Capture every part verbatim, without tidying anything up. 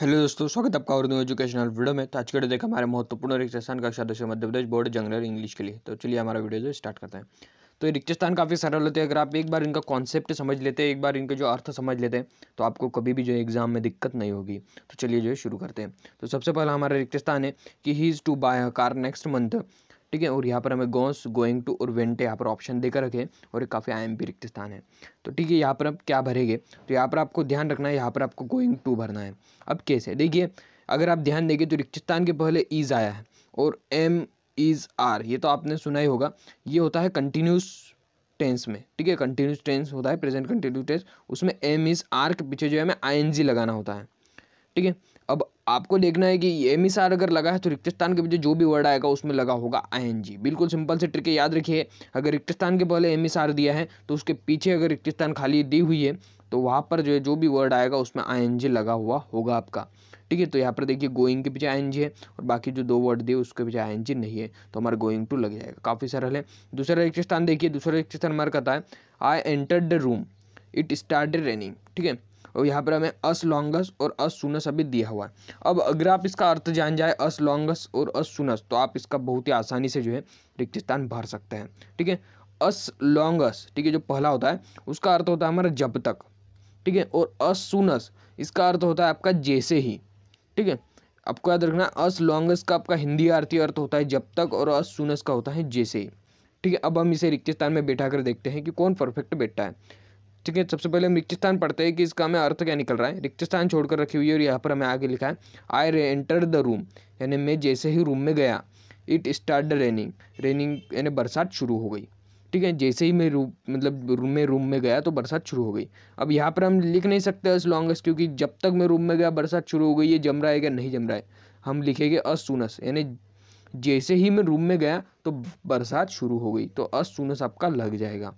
Hello दोस्तों, स्वागत है आपका और न्यू एजुकेशनल वीडियो में। तो आज के वीडियो देखा हमारे महत्वपूर्ण रिक्त स्थान कक्षा दस Madhya Pradesh board general English के लिए। तो चलिए हमारा वीडियो जो स्टार्ट करते हैं। तो ये रिक्त स्थान काफ़ी सरल होते हैं। अगर आप एक बार इनका कॉन्सेप्ट समझ लेते हैं, एक बार इनके जो अर्थ समझ लेते हैं, तो आपको कभी भी जो एग्जाम में दिक्कत नहीं होगी। तो चलिए जो है शुरू करते हैं। तो सबसे पहला हमारा रिक्त स्थान है कि he is to buy a car next month. ठीक है, और यहाँ पर हमें गोस, गोइंग टू और वेंट यहाँ पर ऑप्शन देकर रखे, और ये काफ़ी आई एम पी रिक्त स्थान है। तो ठीक है, यहाँ पर अब क्या भरेंगे, तो यहाँ पर आपको ध्यान रखना है, यहाँ पर आपको गोइंग टू भरना है। अब कैसे, देखिए अगर आप ध्यान देंगे तो रिक्त स्थान के पहले इज आया है और एम इज आर, ये तो आपने सुना ही होगा। ये होता है कंटिन्यूस टेंस में। ठीक है, कंटिन्यूस टेंस होता है, प्रेजेंट कंटिन्यूस टेंस, उसमें एम इज आर के पीछे जो है हमें आईएनजी लगाना होता है। ठीक है, अब आपको देखना है कि एम इज आर अगर लगा है तो रिक्त स्थान के पीछे जो भी वर्ड आएगा उसमें लगा होगा आईएनजी। बिल्कुल सिंपल से ट्रिक है, याद रखिए। अगर रिक्त स्थान के पहले एम इज आर दिया है तो उसके पीछे अगर रिक्त स्थान खाली दी हुई है तो वहाँ पर जो है जो भी वर्ड आएगा उसमें आईएनजी लगा हुआ होगा आपका। ठीक है, तो यहाँ पर देखिए गोइंग के पीछे आईएनजी है और बाकी जो दो वर्ड दिए उसके पीछे आईएनजी नहीं है, तो हमारा गोइंग टू लग जाएगा। काफ़ी सरल है। दूसरा रिक्त स्थान देखिए, दूसरा रिक्त स्थान हमारा कहता है I entered the room it started raining. ठीक है, और यहाँ पर हमें अस लॉन्गस और अस सुनस अभी दिया हुआ है। अब अगर आप इसका अर्थ जान जाए अस लॉन्गस और अस सुनस, तो आप इसका बहुत ही आसानी से जो है रिक्त स्थान भर सकते हैं। ठीक है, अस लॉन्गस, ठीक है, जो पहला होता है उसका अर्थ होता है हमारा जब तक। ठीक है, और अस सुनस इसका अर्थ होता है आपका जैसे ही। ठीक है, आपको याद रखना, अस लॉन्गस का आपका हिंदी अर्थी अर्थ होता है जब तक, और अस सुनस का होता है जैसे ही। ठीक है, अब हम इसे रिक्त स्थान में बैठा कर देखते हैं कि कौन परफेक्ट बैठता है। ठीक है, सबसे पहले हम रिक्त स्थान पढ़ते हैं कि इसका हमें अर्थ क्या निकल रहा है। रिक्त स्थान छोड़कर रखी हुई है और यहाँ पर हमें आगे लिखा है आई एंटर द रूम, यानी मैं जैसे ही रूम में गया, इट स्टार्ट रेनिंग, रेनिंग यानी बरसात शुरू हो गई। ठीक है, जैसे ही मैं रूम मतलब रूम में रूम में गया तो बरसात शुरू हो गई। अब यहाँ पर हम लिख नहीं सकते अस लॉन्गस, क्योंकि जब तक मैं रूम में गया बरसात शुरू हो गई, ये जम रहा है क्या, नहीं जम रहा है। हम लिखेंगे अस सुनस, यानी जैसे ही मैं रूम में गया तो बरसात शुरू हो गई, तो अस सुनस आपका लग जाएगा।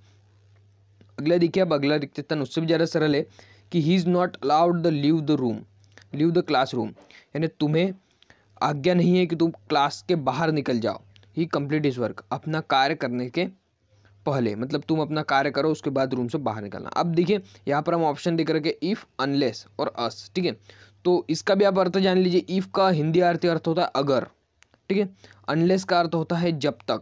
अगला देखिए, अब अगला रिक्त स्थान उससे भी ज़्यादा सरल है कि he is not allowed the leave the room, leave the class room, यानी तुम्हें आज्ञा नहीं है कि तुम क्लास के बाहर निकल जाओ। ही कंप्लीट इज वर्क, अपना कार्य करने के पहले, मतलब तुम अपना कार्य करो उसके बाद रूम से बाहर निकलना। अब देखिए यहाँ पर हम ऑप्शन देकर के इफ़, अनलेस और अस। ठीक है, तो इसका भी आप अर्थ जान लीजिए। इफ़ का हिंदी अर्थ अर्थ होता है अगर। ठीक है, अनलेस का अर्थ होता है जब तक,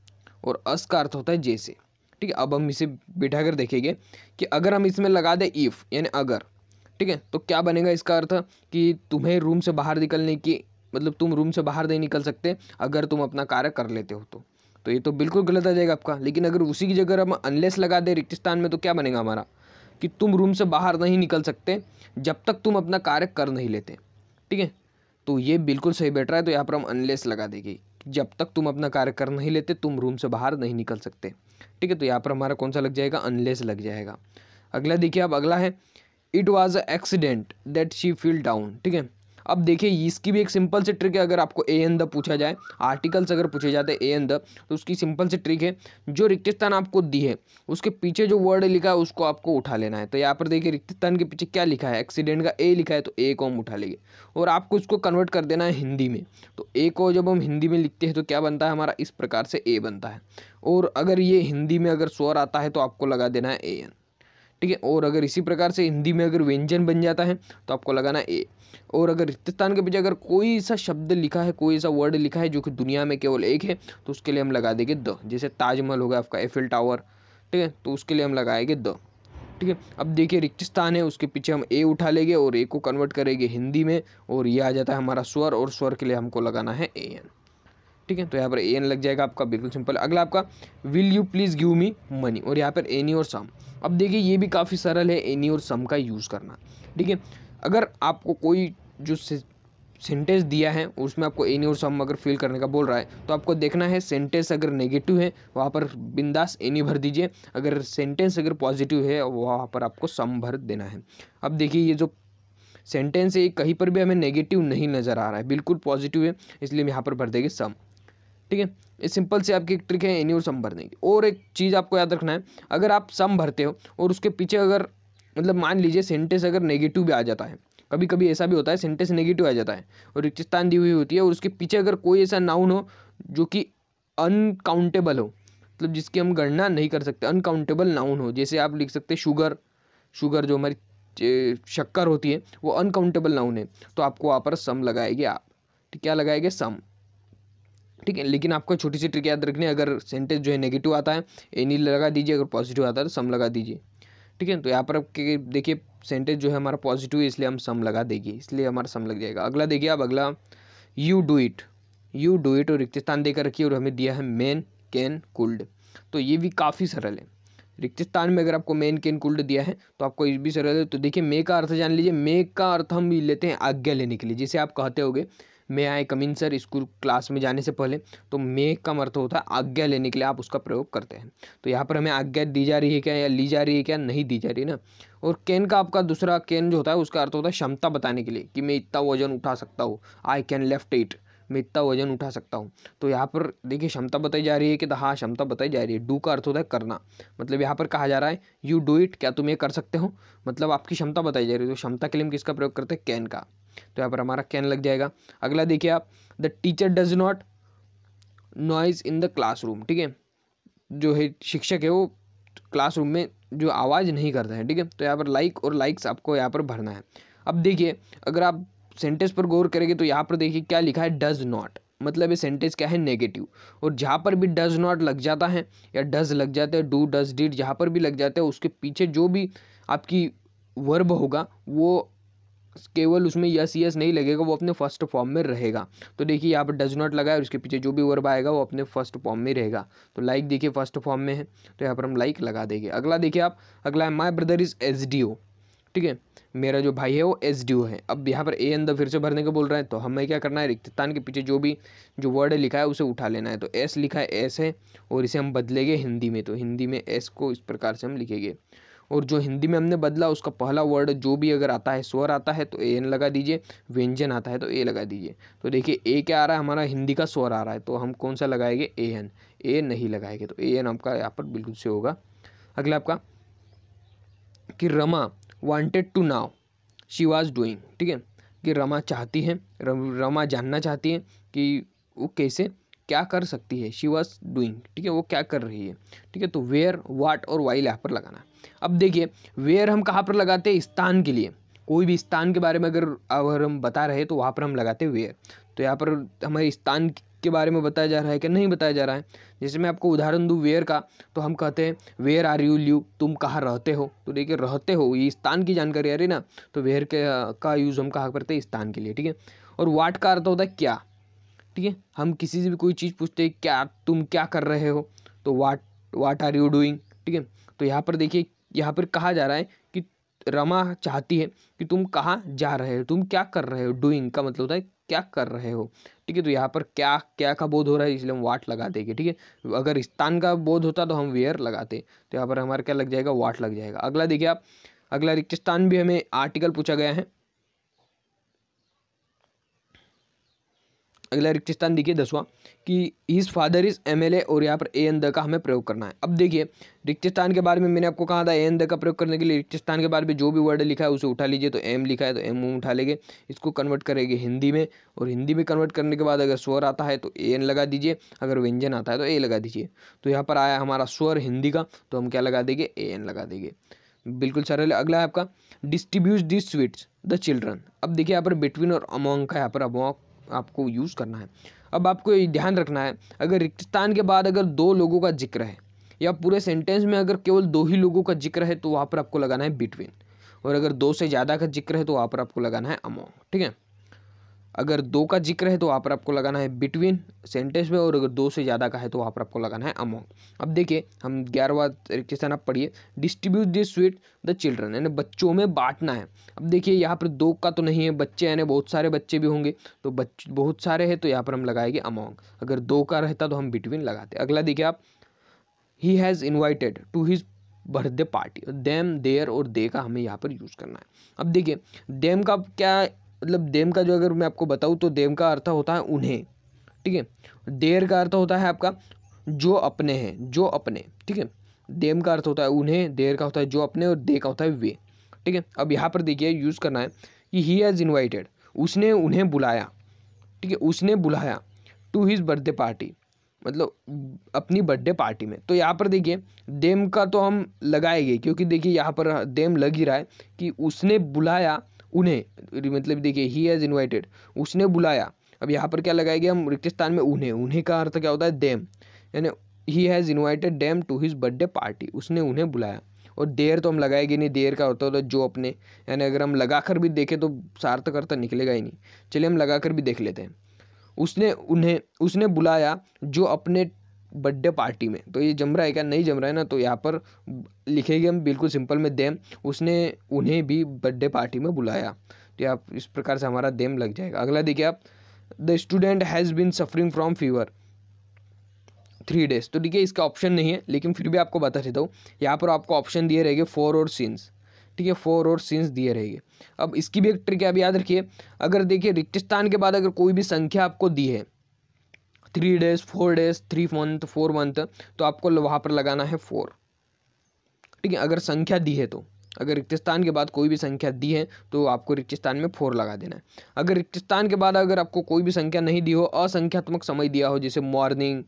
और अस का अर्थ होता है जैसे। ठीक है, अब हम इसे बिठा कर देखेंगे कि अगर हम इसमें लगा दें इफ़ यानी अगर, ठीक है, तो क्या बनेगा इसका अर्थ कि तुम्हें रूम से बाहर निकलने की, मतलब तुम रूम से बाहर नहीं निकल सकते अगर तुम अपना कार्य कर लेते हो तो तो ये तो बिल्कुल गलत आ जाएगा आपका। लेकिन अगर उसी की जगह हम अनलेस लगा दें रिक्त स्थान में, तो क्या बनेगा हमारा कि तुम रूम से बाहर नहीं निकल सकते जब तक तुम अपना कार्य कर नहीं लेते। ठीक है, तो ये बिल्कुल सही बैठ रहा है। तो यहाँ पर हम अनलेस लगा देंगे, जब तक तुम अपना कार्य कर नहीं लेते तुम रूम से बाहर नहीं निकल सकते। ठीक है, तो यहाँ पर हमारा कौन सा लग जाएगा, अनलेस लग जाएगा। अगला देखिए, अब अगला है it was a accident that she fell down. ठीक है, अब देखिए इसकी भी एक सिंपल सी ट्रिक है। अगर आपको ए एन द पूछा जाए, आर्टिकल्स अगर पूछे जाते हैं ए एन द, तो उसकी सिंपल सी ट्रिक है, जो रिक्त स्थान आपको दी है उसके पीछे जो वर्ड लिखा है उसको आपको उठा लेना है। तो यहाँ पर देखिए रिक्त स्थान के पीछे क्या लिखा है, एक्सीडेंट का ए लिखा है, तो ए को हम उठा लेंगे और आपको उसको कन्वर्ट कर देना है हिंदी में। तो ए को जब हम हिंदी में लिखते हैं तो क्या बनता है हमारा, इस प्रकार से ए बनता है। और अगर ये हिंदी में अगर स्वर आता है तो आपको लगा देना है ए एन। ठीक है, और अगर इसी प्रकार से हिंदी में अगर व्यंजन बन जाता है तो आपको लगाना ए। और अगर रिक्त स्थान के पीछे अगर कोई सा शब्द लिखा है, कोई सा वर्ड लिखा है जो कि दुनिया में केवल एक है, तो उसके लिए हम लगा देंगे द। जैसे ताजमहल होगा आपका, एफिल टावर। ठीक है, तो उसके लिए हम लगाएंगे द। ठीक है, अब देखिए रिक्त स्थान है, उसके पीछे हम ए उठा लेंगे और ए को कन्वर्ट करेंगे हिंदी में, और ये आ जाता है हमारा स्वर, और स्वर के लिए हमको लगाना है ए एन। ठीक है, तो यहाँ पर ए एन लग जाएगा आपका, बिल्कुल सिंपल। अगला आपका will you please give me money, और यहाँ पर एनी और सम। अब देखिए ये भी काफ़ी सरल है, एनी और सम का यूज़ करना। ठीक है, अगर आपको कोई जो सेंटेंस दिया है उसमें आपको एनी और सम अगर फिल करने का बोल रहा है, तो आपको देखना है सेंटेंस अगर नेगेटिव है वहाँ पर बिंदास एनी भर दीजिए, अगर सेंटेंस अगर पॉजिटिव है वहाँ पर आपको सम भर देना है। अब देखिए ये जो सेंटेंस है कहीं पर भी हमें नेगेटिव नहीं नज़र आ रहा है, बिल्कुल पॉजिटिव है, इसलिए हम यहाँ पर भर देंगे सम। ठीक है, ये सिंपल से आपकी एक ट्रिक है एनी और सम भरने की। और एक चीज़ आपको याद रखना है, अगर आप सम भरते हो और उसके पीछे अगर मतलब मान लीजिए सेंटेंस अगर नेगेटिव भी आ जाता है, कभी कभी ऐसा भी होता है सेंटेंस नेगेटिव आ जाता है और रिक्त स्थान दी हुई होती है और उसके पीछे अगर कोई ऐसा नाउन हो जो कि अनकाउंटेबल हो, मतलब जिसकी हम गणना नहीं कर सकते, अनकाउंटेबल नाउन हो, जैसे आप लिख सकते शुगर, शुगर जो हमारी शक्कर होती है वो अनकाउंटेबल नाउन है, तो आपको वहाँ पर सम लगाएंगे आप। ठीक, क्या लगाएंगे? सम। ठीक है, लेकिन आपको छोटी सी ट्रिक याद रखनी है, अगर सेंटेंस जो है नेगेटिव आता है एनी लगा दीजिए, अगर पॉजिटिव आता है तो सम लगा दीजिए। ठीक है, तो यहाँ पर आपके देखिए सेंटेंस जो है हमारा पॉजिटिव है इसलिए हम सम लगा देंगे, इसलिए हमारा सम लग जाएगा। अगला देखिए आप, अगला you do it. You do it और रिक्त स्थान देकर रखिए और हमें दिया है मेन कैन कुल्ड, तो ये भी काफ़ी सरल है। रिक्त स्थान में अगर आपको मेन कैन कुल्ड दिया है तो आपको ये भी सरल है। तो देखिए मे का अर्थ जान लीजिए, मे का अर्थ हम लेते हैं आज्ञा लेने के लिए, जैसे आप कहते होगे may I come in sir school class में जाने से पहले, तो मे का अर्थ होता है आज्ञा लेने के लिए आप उसका प्रयोग करते हैं। तो यहाँ पर हमें आज्ञा दी जा रही है क्या, या ली जा रही है क्या? नहीं दी जा रही ना। और कैन का आपका दूसरा कैन जो होता है उसका अर्थ होता है क्षमता बताने के लिए, कि मैं इतना वजन उठा सकता हूँ, आई कैन लिफ्ट इट, मैं इतना वजन उठा सकता हूँ। तो यहाँ पर देखिए क्षमता बताई जा रही है कि तो हाँ क्षमता बताई जा रही है। डू का अर्थ होता है करना, मतलब यहाँ पर कहा जा रहा है यू डू इट, क्या तुम ये कर सकते हो, मतलब आपकी क्षमता बताई जा रही है। तो क्षमता के लिए हम किसका प्रयोग करते हैं? कैन का। तो यहाँ पर हमारा कैन लग जाएगा। अगला देखिए आप, the teacher does not noise in the classroom. ठीक है, जो है शिक्षक है वो क्लासरूम में जो आवाज़ नहीं करता है। ठीक है, तो यहाँ पर लाइक और लाइक्स आपको यहाँ पर भरना है। अब देखिए अगर आप सेंटेंस पर गौर करेंगे तो यहाँ पर देखिए क्या लिखा है, डज नॉट, मतलब ये सेंटेंस क्या है? नेगेटिव। और जहाँ पर भी डज नॉट लग जाता है या डज लग जाते हैं, डू डज डिड जहाँ पर भी लग जाते हैं, उसके पीछे जो भी आपकी वर्ब होगा वो केवल उसमें यस यस नहीं लगेगा, वो अपने फर्स्ट फॉर्म में रहेगा। तो देखिए यहाँ पर डज नॉट लगा है और उसके पीछे जो भी वर्ब आएगा वो अपने फर्स्ट फॉर्म में रहेगा। तो लाइक देखिए फर्स्ट फॉर्म में है, तो यहाँ पर हम लाइक लगा देंगे। अगला देखिए आप, अगला है my brother is S D O. ठीक है, मेरा जो भाई है वो एस डी ओ है। अब यहाँ पर ए एन द फिर से भरने को बोल रहा है, तो हमें क्या करना है, रिक्त स्थान के पीछे जो भी जो वर्ड लिखा है उसे उठा लेना है। तो एस लिखा है, एस है, और इसे हम बदलेंगे हिंदी में, तो हिंदी में एस को इस प्रकार से हम लिखेंगे। और जो हिंदी में हमने बदला उसका पहला वर्ड जो भी अगर आता है, स्वर आता है तो ए एन लगा दीजिए, व्यंजन आता है तो ए लगा दीजिए। तो देखिए ए क्या आ रहा है, हमारा हिंदी का स्वर आ रहा है, तो हम कौन सा लगाएंगे? A N. ए नहीं लगाएंगे, तो ए एन आपका यहाँ पर बिल्कुल से होगा। अगला आपका कि Rama wanted to now she was doing. ठीक है, कि रमा चाहती है, रमा जानना चाहती है कि वो कैसे क्या कर सकती है, शी वॉज डूइंग। ठीक है, वो क्या कर रही है। ठीक है, तो वेयर, वाट और वाइल यहाँ पर लगाना है। अब देखिए वेयर हम कहाँ पर लगाते हैं? स्थान के लिए, कोई भी स्थान के बारे में अगर अगर हम बता रहे हैं तो वहाँ पर हम लगाते हैं वेयर। तो यहाँ पर हमारे स्थान के बारे में बताया जा रहा है कि नहीं बताया जा रहा है। जैसे मैं आपको उदाहरण दूँ वेयर का, तो हम कहते हैं वेयर आर यू लिव, तुम कहाँ रहते हो। तो देखिए रहते हो ये स्थान की जानकारी आ रही ना, तो वेयर के का यूज़ हम कहाँ करते हैं? स्थान के लिए। ठीक है, और वाट का अर्थ होता है क्या। ठीक है, हम किसी से भी कोई चीज़ पूछते हैं, क्या तुम क्या कर रहे हो, तो what what are you doing. ठीक है, तो यहाँ पर देखिए यहाँ पर कहा जा रहा है कि रमा चाहती है कि तुम कहाँ जा रहे हो, तुम क्या कर रहे हो। डूइंग का मतलब होता है क्या कर रहे हो। ठीक है, तो यहाँ पर क्या क्या का बोध हो रहा है इसलिए हम वाट लगा देंगे। ठीक है, अगर स्थान का बोध होता तो हम वेयर लगाते, तो यहाँ पर हमारा क्या लग जाएगा? वाट लग जाएगा। अगला देखिए आप, अगला रिक्त स्थान भी हमें आर्टिकल पूछा गया है। अगला रिक्त स्थान देखिए दसवां, कि his father is M L A, और यहाँ पर ए एन द का हमें प्रयोग करना है। अब देखिए रिक्त स्थान के बारे में मैंने आपको कहा था ए एन द का प्रयोग करने के लिए रिक्त स्थान के बारे में जो भी वर्ड लिखा है उसे उठा लीजिए। तो एम लिखा है तो एम उठा लेंगे, इसको कन्वर्ट करेंगे हिंदी में, और हिंदी में कन्वर्ट करने के बाद अगर स्वर आता है तो ए एन लगा दीजिए, अगर व्यंजन आता है तो ए लगा दीजिए। तो यहाँ पर आया हमारा स्वर हिंदी का, तो हम क्या लगा देंगे? ए एन लगा देंगे। बिल्कुल सरल है। अगला है आपका distribute this sweets the children. अब देखिए यहाँ पर बिटवीन और अमोंग का यहाँ पर अमोंग आपको यूज़ करना है। अब आपको ये ध्यान रखना है, अगर रिक्त स्थान के बाद अगर दो लोगों का जिक्र है या पूरे सेंटेंस में अगर केवल दो ही लोगों का जिक्र है तो वहाँ पर आपको लगाना है बिटवीन, और अगर दो से ज़्यादा का जिक्र है तो वहाँ पर आपको लगाना है अमोंग। ठीक है, अगर दो का जिक्र है तो वहाँ पर आपको लगाना है बिटवीन सेंटेंस में, और अगर दो से ज़्यादा का है तो वहाँ पर आपको लगाना है अमोंग। अब देखिए हम ग्यारहवां रिक्त स्थान आप पढ़िए, distribute this sweet the children, यानी बच्चों में बांटना है। अब देखिए यहाँ पर दो का तो नहीं है, बच्चे यानी बहुत सारे बच्चे भी होंगे, तो बच्चे बहुत सारे हैं तो यहाँ पर हम लगाएंगे अमोंग। अगर दो का रहता तो हम बिटवीन लगाते। अगला देखिए आप, he has invited to his birthday party, them there और दे का हमें यहाँ पर यूज़ करना है। अब देखिए देम का क्या मतलब, देम का जो अगर मैं आपको बताऊँ तो देम का अर्थ होता है उन्हें। ठीक है, देर का अर्थ होता है आपका जो अपने हैं, जो अपने। ठीक है, देम का अर्थ होता है उन्हें, देर का होता है जो अपने, और दे का होता है वे। ठीक है, अब यहाँ पर देखिए यूज़ करना है कि ही हैज़ इन्वाइटेड, उसने उन्हें बुलाया। ठीक है, उसने बुलाया टू हिज बर्थडे पार्टी, मतलब अपनी बर्थडे पार्टी में। तो यहाँ पर देखिए देम का तो हम लगाएंगे, क्योंकि देखिए यहाँ पर देम लग ही रहा है कि उसने बुलाया उन्हें, मतलब देखिए ही हैज़ इन्वाइटेड, उसने बुलाया। अब यहाँ पर क्या लगाएंगे हम रिक्त स्थान में उन्हें, उन्हें का अर्थ क्या होता है देम, यानी he has invited them to his birthday party, उसने उन्हें बुलाया। और देर तो हम लगाएंगे नहीं, देर का होता है जो अपने, यानी अगर हम लगा कर भी देखें तो सार्थक अर्थ निकलेगा ही नहीं। चलिए हम लगा कर भी देख लेते हैं। उसने उन्हें उसने बुलाया जो अपने बर्थडे पार्टी में, तो ये जम रहा है क्या, नहीं जम रहा है ना, तो यहाँ पर लिखेंगे हम बिल्कुल सिंपल में देम, उसने उन्हें भी बर्थडे पार्टी में बुलाया। तो आप इस प्रकार से हमारा देम लग जाएगा। अगला देखिए आप, the student has been suffering from fever three days. तो देखिए इसका ऑप्शन नहीं है, लेकिन फिर भी आपको बता देता हूँ, यहाँ पर आपको ऑप्शन दिए रहेंगे फोर और सिंस, ठीक है, फोर और सिंस दिए रहेंगे। अब इसकी भी एक ट्रिक है, अब याद रखिए, अगर देखिए रिक्त स्थान के बाद अगर कोई भी संख्या आपको दी है, three days, four days, three month, four month, तो आपको वहाँ पर लगाना है फोर, ठीक है, अगर संख्या दी है तो। अगर रिक्त स्थान के बाद कोई भी संख्या दी है तो आपको रिक्त स्थान में फोर लगा देना है। अगर रिक्त स्थान के बाद अगर आपको कोई भी संख्या नहीं दी हो, असंख्यात्मक समय दिया हो, जैसे मॉर्निंग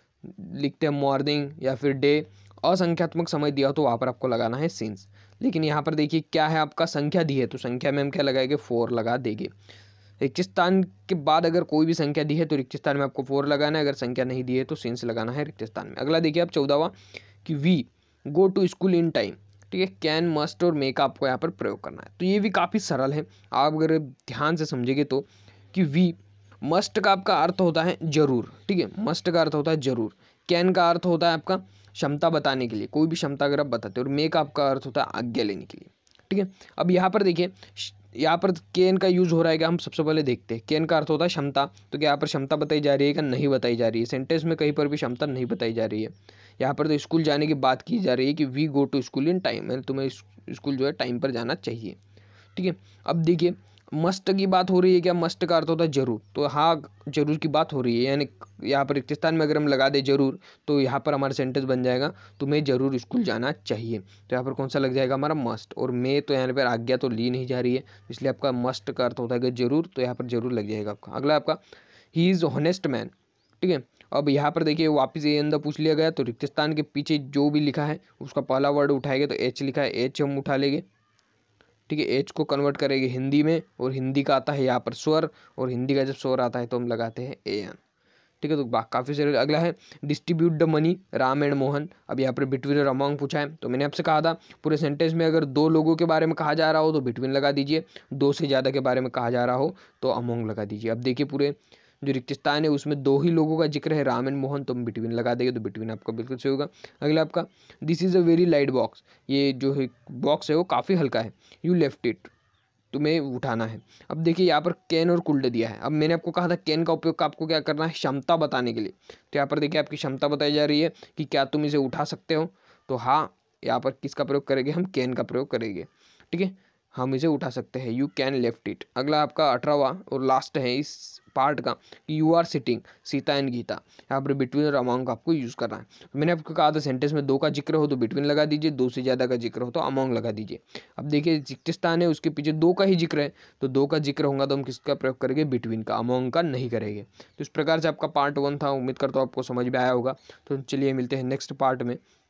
लिखते हैं मॉर्निंग, या फिर डे, असंख्यात्मक समय दिया हो, तो वहाँ पर आपको लगाना है सिंस। लेकिन यहाँ पर देखिए क्या है, आपका संख्या दी है, तो संख्या में हम क्या लगाएंगे, फोर लगा देंगे। रिक्त स्थान के बाद अगर कोई भी संख्या दी है तो रिक्त स्थान में आपको फोर लगाना है, अगर संख्या नहीं दी है तो सिंस लगाना है रिक्त स्थान में। अगला देखिए आप चौदहवा, कि we go to school in time, ठीक है, कैन, मस्ट और मे का आपको यहाँ पर प्रयोग करना है। तो ये भी काफ़ी सरल है, आप अगर ध्यान से समझेंगे तो, कि वी मस्ट का आपका अर्थ होता है जरूर, ठीक है, मस्ट का अर्थ होता है जरूर, कैन का अर्थ होता है आपका क्षमता बताने के लिए, कोई भी क्षमता अगर आप बताते हो, और मे का आपका अर्थ होता है आज्ञा लेने के लिए, ठीक है। अब यहाँ पर देखिए, यहाँ पर कैन का यूज हो रहा है क्या, हम सबसे पहले देखते हैं। कैन का अर्थ होता है क्षमता, तो क्या यहाँ पर क्षमता बताई जा रही है क्या, नहीं बताई जा रही है, सेंटेंस में कहीं पर भी क्षमता नहीं बताई जा रही है। यहाँ पर तो स्कूल जाने की बात की जा रही है कि we go to school in time, यानी तुम्हें स्कूल जो है टाइम पर जाना चाहिए, ठीक है। अब देखिए मस्ट की बात हो रही है क्या, मस्ट का अर्थ होता है जरूर, तो हाँ जरूर की बात हो रही है, यानी यहाँ पर रिक्त स्थान में अगर हम लगा दे जरूर, तो यहाँ पर हमारा सेंटेंस बन जाएगा तुम्हें जरूर स्कूल जाना चाहिए। तो यहाँ पर कौन सा लग जाएगा हमारा, मस्ट। और मे तो यहाँ पर आज्ञा तो ली नहीं जा रही है, इसलिए आपका मस्ट का अर्थ होता है जरूर, तो यहाँ पर जरूर लग जाएगा आपका। अगला आपका, ही इज़ ऑनेस्ट मैन, ठीक है। अब यहाँ पर देखिए वापस ये अंदर पूछ लिया गया, तो रिक्त स्थान के पीछे जो भी लिखा है उसका पहला वर्ड उठाएंगे, तो एच लिखा है, एच हम उठा लेंगे, ठीक है, एच को कन्वर्ट करेंगे हिंदी में, और हिंदी का आता है यहाँ पर स्वर, और हिंदी का जब स्वर आता है तो हम लगाते हैं ए एन, ठीक है। तो काफ़ी सारे। अगला है distribute the money Ram and Mohan. अब यहाँ पर बिटवीन और अमॉन्ग पूछा है, तो मैंने आपसे कहा था पूरे सेंटेंस में अगर दो लोगों के बारे में कहा जा रहा हो तो बिटवीन लगा दीजिए, दो से ज़्यादा के बारे में कहा जा रहा हो तो अमॉन्ग लगा दीजिए। अब देखिए पूरे जो रिक्त स्थान है उसमें दो ही लोगों का जिक्र है, राम एंड मोहन, तो हम बिटवीन लगा देंगे, तो बिटवीन आपका बिल्कुल सही होगा। अगला आपका, this is a very light box, ये जो है बॉक्स है वो काफ़ी हल्का है, यू लेफ्ट इट, तुम्हें उठाना है। अब देखिए यहाँ पर कैन और कुल्ड दिया है। अब मैंने आपको कहा था कैन का उपयोग आपको क्या करना है, क्षमता बताने के लिए, तो यहाँ पर देखिए आपकी क्षमता बताई जा रही है कि क्या तुम इसे उठा सकते हो, तो हाँ यहाँ पर किसका प्रयोग करेंगे, हम कैन का प्रयोग करेंगे, ठीक है, हम इसे उठा सकते हैं, यू कैन लेफ्ट इट। अगला आपका अठारहवां और लास्ट है इस पार्ट का, कि you are sitting, Sita and Gita, यहाँ पर बिटवीन और अमॉन्ग का आपको यूज़ करना है। मैंने आपको कहा था सेंटेंस में दो का जिक्र हो तो बिटवीन लगा दीजिए, दो से ज़्यादा का जिक्र हो तो अमॉन्ग लगा दीजिए। अब देखिए रिक्त स्थान है उसके पीछे दो का ही जिक्र है, तो दो का जिक्र होगा तो हम किसका प्रयोग करेंगे, बिटवीन का, अमॉन्ग का नहीं करेंगे। तो इस प्रकार से आपका पार्ट वन था, उम्मीद करता हूँ आपको समझ में आया होगा। तो चलिए मिलते हैं नेक्स्ट पार्ट में।